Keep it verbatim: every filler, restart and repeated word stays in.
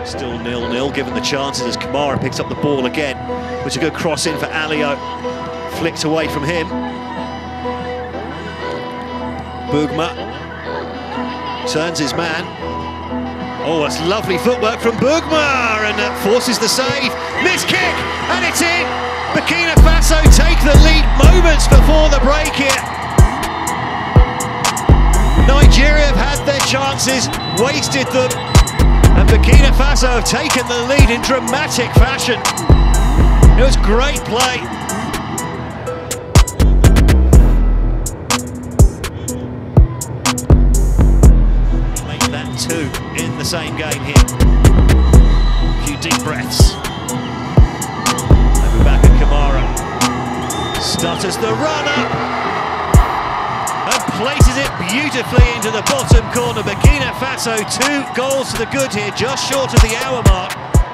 Still nil nil, given the chances as Camara picks up the ball again. Which a good cross in for Alio. Flicked away from him. Boogma turns his man. Oh, that's lovely footwork from Boogma, and uh, forces the save. Missed kick, and it's in. Burkina Faso take the lead moments before the break here. Nigeria have had their chances, wasted them, and Burkina Faso have taken the lead in dramatic fashion. It was great play. Make that two in the same game here. A few deep breaths. Aboubacar Camara stutters the run-up and places it beautifully into the bottom corner. Burkina Faso, two goals to the good here, just short of the hour mark.